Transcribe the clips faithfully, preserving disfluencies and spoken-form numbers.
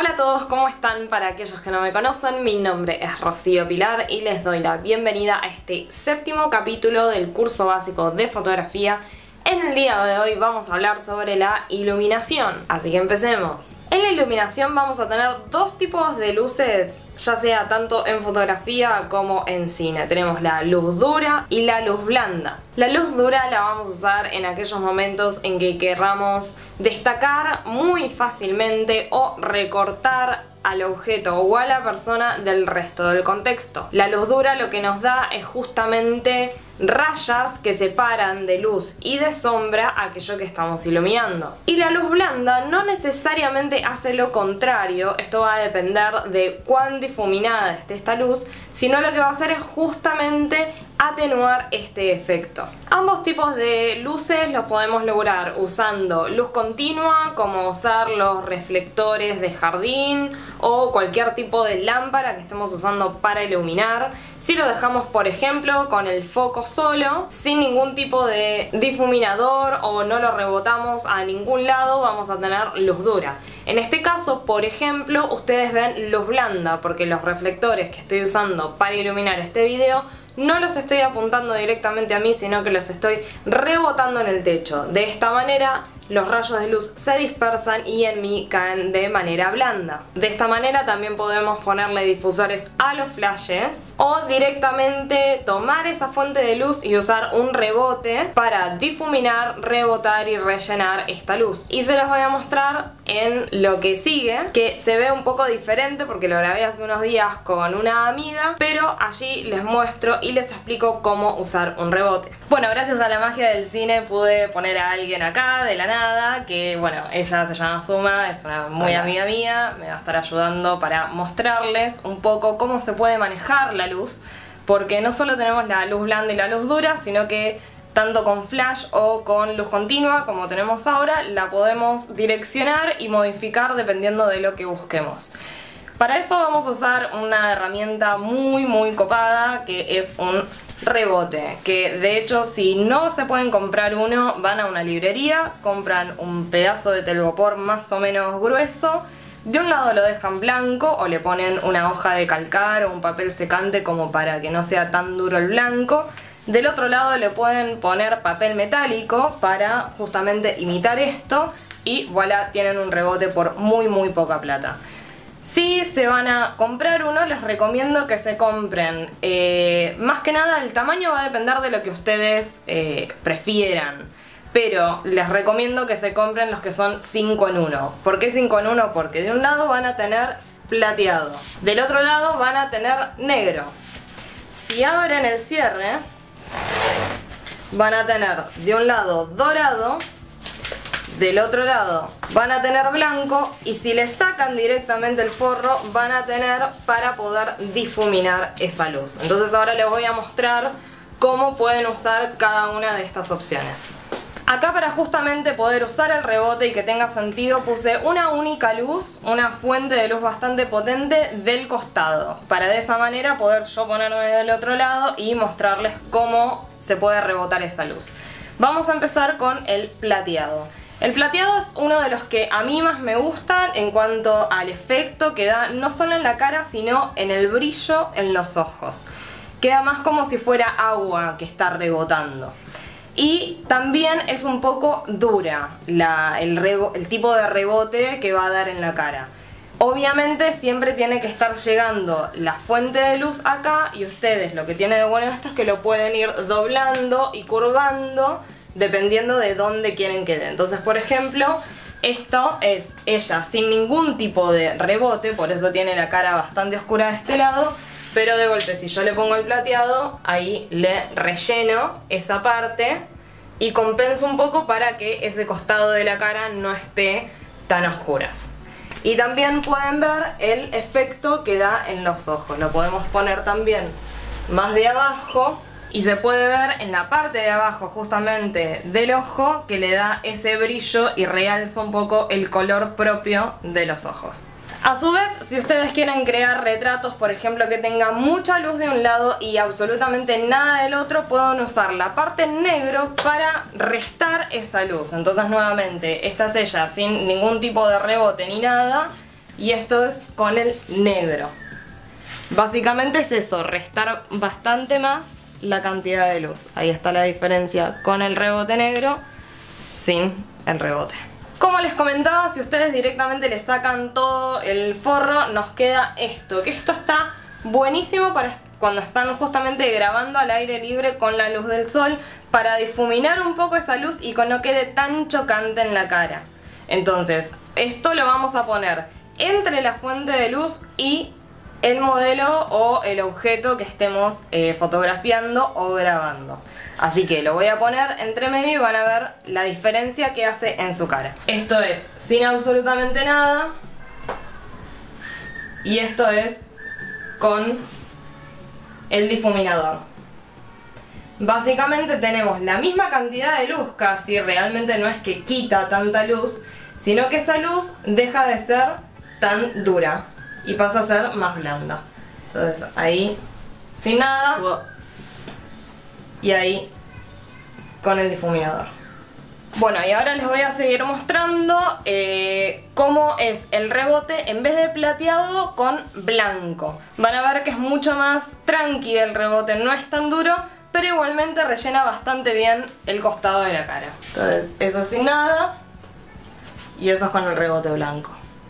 Hola a todos, ¿cómo están? Para aquellos que no me conocen, mi nombre es Rocío Pilar y les doy la bienvenida a este séptimo capítulo del curso básico de fotografía. En el día de hoy vamos a hablar sobre la iluminación, así que empecemos. En la iluminación vamos a tener dos tipos de luces, ya sea tanto en fotografía como en cine. Tenemos la luz dura y la luz blanda. La luz dura la vamos a usar en aquellos momentos en que querramos destacar muy fácilmente o recortar al objeto o a la persona del resto del contexto. La luz dura lo que nos da es justamente rayas que separan de luz y de sombra aquello que estamos iluminando. Y la luz blanda no necesariamente hace lo contrario, esto va a depender de cuán difuminada esté esta luz, sino lo que va a hacer es justamente atenuar este efecto. Ambos tipos de luces los podemos lograr usando luz continua, como usar los reflectores de jardín o cualquier tipo de lámpara que estemos usando para iluminar. Si lo dejamos, por ejemplo, con el foco solo, sin ningún tipo de difuminador o no lo rebotamos a ningún lado, vamos a tener luz dura. En este caso, por ejemplo, ustedes ven luz blanda, porque los reflectores que estoy usando para iluminar este video no los estoy apuntando directamente a mí, sino que los estoy rebotando en el techo. De esta manera los rayos de luz se dispersan y en mí caen de manera blanda. De esta manera también podemos ponerle difusores a los flashes o directamente tomar esa fuente de luz y usar un rebote para difuminar, rebotar y rellenar esta luz. Y se los voy a mostrar en lo que sigue, que se ve un poco diferente porque lo grabé hace unos días con una amiga, pero allí les muestro y les explico cómo usar un rebote. Bueno, gracias a la magia del cine pude poner a alguien acá de la nada, que bueno, ella se llama Suma, es una muy Hola. amiga mía, me va a estar ayudando para mostrarles un poco cómo se puede manejar la luz, porque no solo tenemos la luz blanda y la luz dura, sino que tanto con flash o con luz continua, como tenemos ahora, la podemos direccionar y modificar dependiendo de lo que busquemos. Para eso vamos a usar una herramienta muy muy copada, que es un rebote, que de hecho si no se pueden comprar uno, van a una librería, compran un pedazo de telgopor más o menos grueso, de un lado lo dejan blanco o le ponen una hoja de calcar o un papel secante como para que no sea tan duro el blanco. Del otro lado le pueden poner papel metálico para justamente imitar esto y voilà, tienen un rebote por muy muy poca plata. Si se van a comprar uno, les recomiendo que se compren, eh, más que nada el tamaño va a depender de lo que ustedes eh, prefieran, pero les recomiendo que se compren los que son cinco en uno. ¿Por qué cinco en uno? Porque de un lado van a tener plateado, del otro lado van a tener negro. Si abren el cierre, van a tener de un lado dorado, del otro lado van a tener blanco, y si le sacan directamente el forro van a tener para poder difuminar esa luz. Entonces ahora les voy a mostrar cómo pueden usar cada una de estas opciones. Acá, para justamente poder usar el rebote y que tenga sentido, puse una única luz, una fuente de luz bastante potente del costado, para de esa manera poder yo ponerme del otro lado y mostrarles cómo se puede rebotar esa luz. Vamos a empezar con el plateado. El plateado es uno de los que a mí más me gustan en cuanto al efecto que da, no solo en la cara, sino en el brillo en los ojos. Queda más como si fuera agua que está rebotando. Y también es un poco dura la, el, rebo, el tipo de rebote que va a dar en la cara. Obviamente siempre tiene que estar llegando la fuente de luz acá, y ustedes lo que tiene de bueno esto es que lo pueden ir doblando y curvando dependiendo de dónde quieren que dé. Entonces, por ejemplo, esto es ella sin ningún tipo de rebote, por eso tiene la cara bastante oscura de este lado, pero de golpe si yo le pongo el plateado, ahí le relleno esa parte y compenso un poco para que ese costado de la cara no esté tan oscuras. Y también pueden ver el efecto que da en los ojos. Lo podemos poner también más de abajo y se puede ver en la parte de abajo justamente del ojo que le da ese brillo y realza un poco el color propio de los ojos. A su vez, si ustedes quieren crear retratos, por ejemplo, que tengan mucha luz de un lado y absolutamente nada del otro, pueden usar la parte en negro para restar esa luz. Entonces, nuevamente, esta es ella sin ningún tipo de rebote ni nada. y esto es con el negro. Básicamente es eso, restar bastante más la cantidad de luz. Ahí está la diferencia con el rebote negro sin el rebote. Como les comentaba, si ustedes directamente le sacan todo el forro, nos queda esto, que esto está buenísimo para cuando están justamente grabando al aire libre con la luz del sol, para difuminar un poco esa luz y que no quede tan chocante en la cara. Entonces, esto lo vamos a poner entre la fuente de luz y el modelo o el objeto que estemos eh, fotografiando o grabando. Así que lo voy a poner entre medio y van a ver la diferencia que hace en su cara. Esto es sin absolutamente nada y esto es con el difuminador. Básicamente tenemos la misma cantidad de luz casi, realmente no es que quita tanta luz, sino que esa luz deja de ser tan dura y pasa a ser más blanda. Entonces ahí sin nada y ahí con el difuminador. Bueno, y ahora les voy a seguir mostrando eh, cómo es el rebote en vez de plateado con blanco. Van a ver que es mucho más tranqui el rebote, no es tan duro, pero igualmente rellena bastante bien el costado de la cara. Entonces eso sin nada y eso es con el rebote blanco.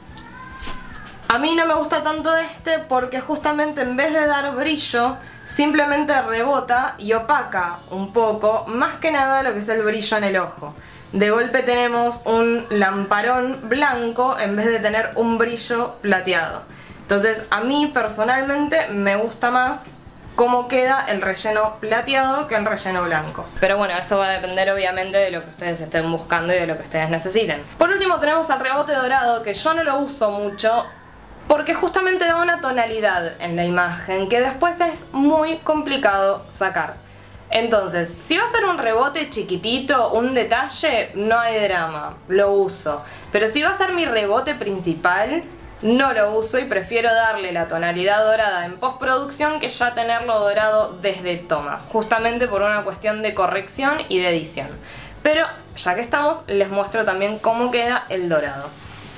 A mí no me gusta tanto este porque justamente en vez de dar brillo, simplemente rebota y opaca un poco, más que nada lo que es el brillo en el ojo. De golpe tenemos un lamparón blanco en vez de tener un brillo plateado. Entonces a mí personalmente me gusta más cómo queda el relleno plateado que el relleno blanco. Pero bueno, esto va a depender obviamente de lo que ustedes estén buscando y de lo que ustedes necesiten. Por último tenemos el rebote dorado, que yo no lo uso mucho porque justamente da una tonalidad en la imagen que después es muy complicado sacar. Entonces, si va a ser un rebote chiquitito, un detalle, no hay drama, lo uso. Pero si va a ser mi rebote principal, no lo uso y prefiero darle la tonalidad dorada en postproducción que ya tenerlo dorado desde toma, justamente por una cuestión de corrección y de edición. Pero ya que estamos, les muestro también cómo queda el dorado.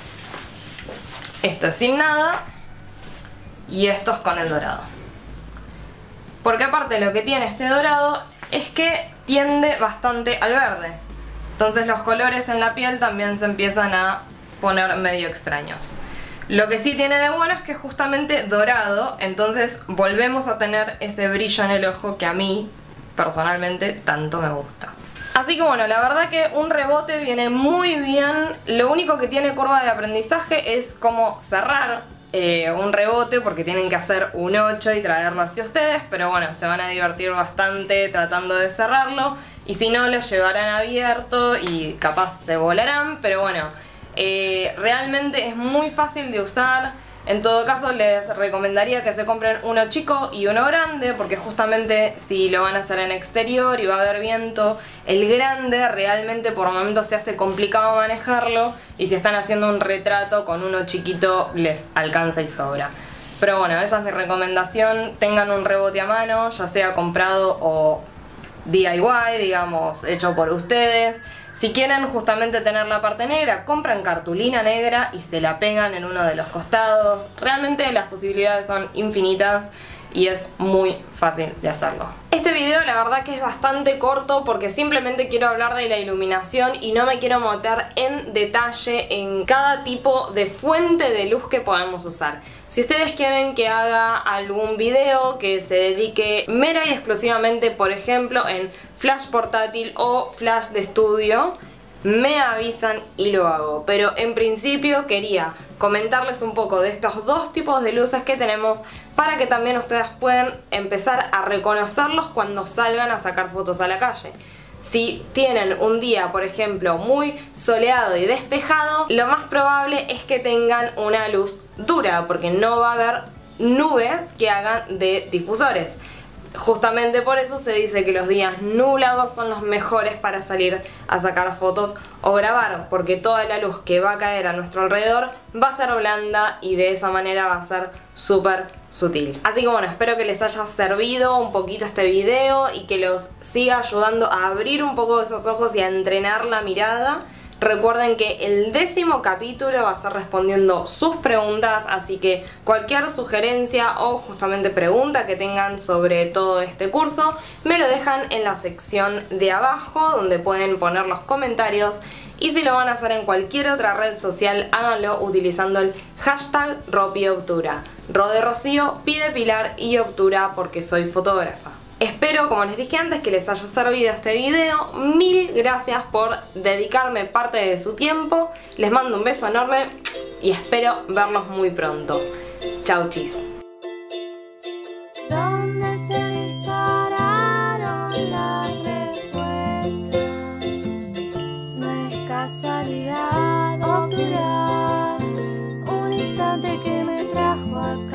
Esto es sin nada y esto es con el dorado. Porque aparte lo que tiene este dorado es que tiende bastante al verde. Entonces los colores en la piel también se empiezan a poner medio extraños. Lo que sí tiene de bueno es que es justamente dorado, entonces volvemos a tener ese brillo en el ojo que a mí personalmente tanto me gusta. Así que bueno, la verdad que un rebote viene muy bien. Lo único que tiene curva de aprendizaje es cómo cerrar eh, un rebote, porque tienen que hacer un ocho y traerlo hacia ustedes, pero bueno, se van a divertir bastante tratando de cerrarlo, y si no lo llevarán abierto y capaz se volarán, pero bueno, eh, realmente es muy fácil de usar. En todo caso les recomendaría que se compren uno chico y uno grande, porque justamente si lo van a hacer en exterior y va a haber viento, el grande realmente por momentos se hace complicado manejarlo, y si están haciendo un retrato con uno chiquito les alcanza y sobra. Pero bueno, esa es mi recomendación, tengan un rebote a mano, ya sea comprado o D I Y, digamos, hecho por ustedes. Si quieren justamente tener la parte negra, compran cartulina negra y se la pegan en uno de los costados. Realmente las posibilidades son infinitas y es muy fácil de hacerlo. Este video la verdad que es bastante corto porque simplemente quiero hablar de la iluminación y no me quiero meter en detalle en cada tipo de fuente de luz que podemos usar. Si ustedes quieren que haga algún video que se dedique mera y exclusivamente, por ejemplo, en flash portátil o flash de estudio, me avisan y lo hago. Pero en principio quería comentarles un poco de estos dos tipos de luces que tenemos para que también ustedes puedan empezar a reconocerlos cuando salgan a sacar fotos a la calle. Si tienen un día, por ejemplo, muy soleado y despejado, lo más probable es que tengan una luz dura, porque no va a haber nubes que hagan de difusores. Justamente por eso se dice que los días nublados son los mejores para salir a sacar fotos o grabar, porque toda la luz que va a caer a nuestro alrededor va a ser blanda y de esa manera va a ser súper sutil. Así que bueno, espero que les haya servido un poquito este video y que los siga ayudando a abrir un poco esos ojos y a entrenar la mirada. Recuerden que el décimo capítulo va a ser respondiendo sus preguntas, así que cualquier sugerencia o justamente pregunta que tengan sobre todo este curso me lo dejan en la sección de abajo donde pueden poner los comentarios, y si lo van a hacer en cualquier otra red social háganlo utilizando el hashtag RoPiObtura. Ro de Rocío, Pi de Pilar y Obtura porque soy fotógrafa. Espero, como les dije antes, que les haya servido este video. Mil gracias por dedicarme parte de su tiempo. Les mando un beso enorme y espero verlos muy pronto. Chau, chis. ¿Dónde se dispararon las respuestas? No es casualidad obturar un instante que me trajo acá.